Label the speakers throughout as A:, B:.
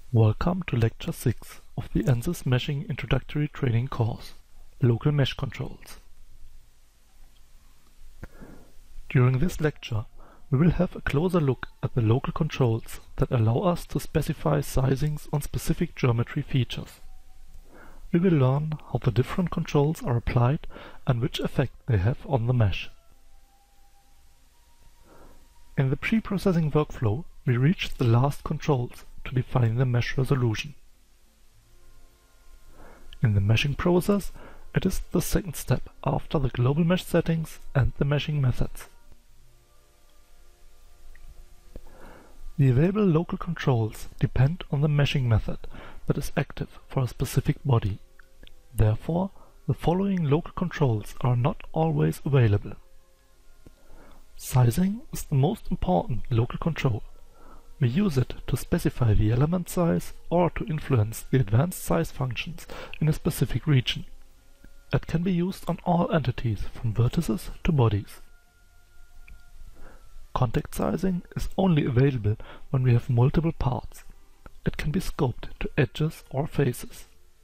A: Welcome to Lecture 6 of the ANSYS Meshing Introductory Training course, Local Mesh Controls. During this lecture, we will have a closer look at the local controls that allow us to specify sizings on specific geometry features. We will learn how the different controls are applied and which effect they have on the mesh. In the pre-processing workflow, we reached the last controls to define the mesh resolution. In the meshing process, it is the second step after the global mesh settings and the meshing methods. The available local controls depend on the meshing method that is active for a specific body. Therefore, the following local controls are not always available. Sizing is the most important local control. We use it to specify the element size or to influence the advanced size functions in a specific region. It can be used on all entities from vertices to bodies. Contact sizing is only available when we have multiple parts. It can be scoped to edges or faces.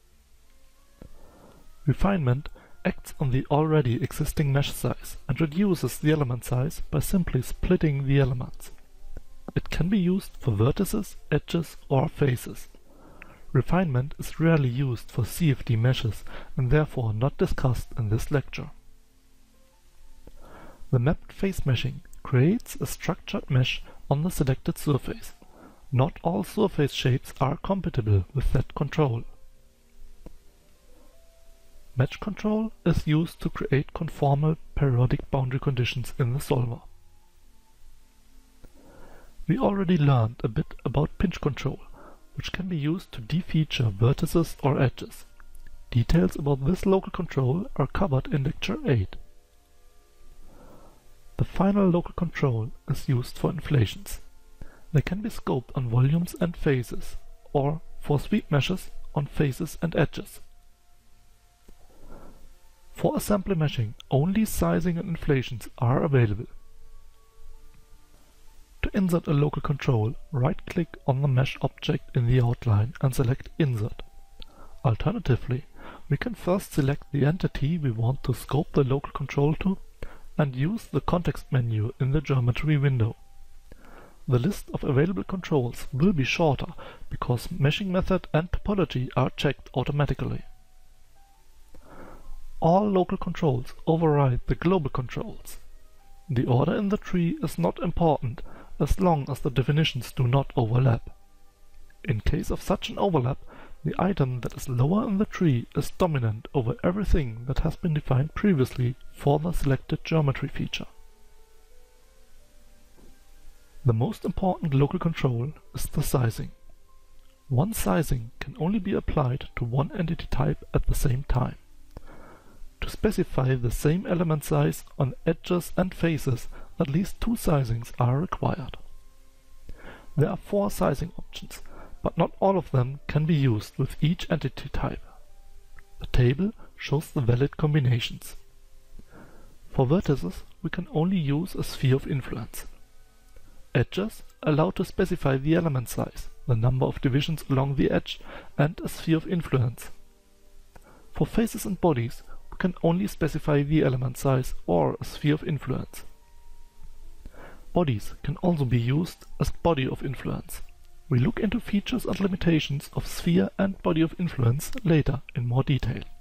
A: Refinement acts on the already existing mesh size and reduces the element size by simply splitting the elements. It can be used for vertices, edges, or faces. Refinement is rarely used for CFD meshes and therefore not discussed in this lecture. The mapped face meshing creates a structured mesh on the selected surface. Not all surface shapes are compatible with that control. Match control is used to create conformal periodic boundary conditions in the solver. We already learned a bit about pinch control, which can be used to defeature vertices or edges. Details about this local control are covered in Lecture 8. The final local control is used for inflations. They can be scoped on volumes and faces, or for sweep meshes on faces and edges. For assembly meshing, only sizing and inflations are available. To insert a local control, right-click on the mesh object in the outline and select Insert. Alternatively, we can first select the entity we want to scope the local control to and use the context menu in the geometry window. The list of available controls will be shorter because meshing method and topology are checked automatically. All local controls override the global controls. The order in the tree is not important as long as the definitions do not overlap. In case of such an overlap, the item that is lower in the tree is dominant over everything that has been defined previously for the selected geometry feature. The most important local control is the sizing. One sizing can only be applied to one entity type at the same time. To specify the same element size on edges and faces, at least two sizings are required. There are 4 sizing options, but not all of them can be used with each entity type. The table shows the valid combinations. For vertices, we can only use a sphere of influence. Edges allow to specify the element size, the number of divisions along the edge, and a sphere of influence. For faces and bodies, we can only specify the element size or a sphere of influence. Bodies can also be used as body of influence. We look into features and limitations of sphere and body of influence later in more detail.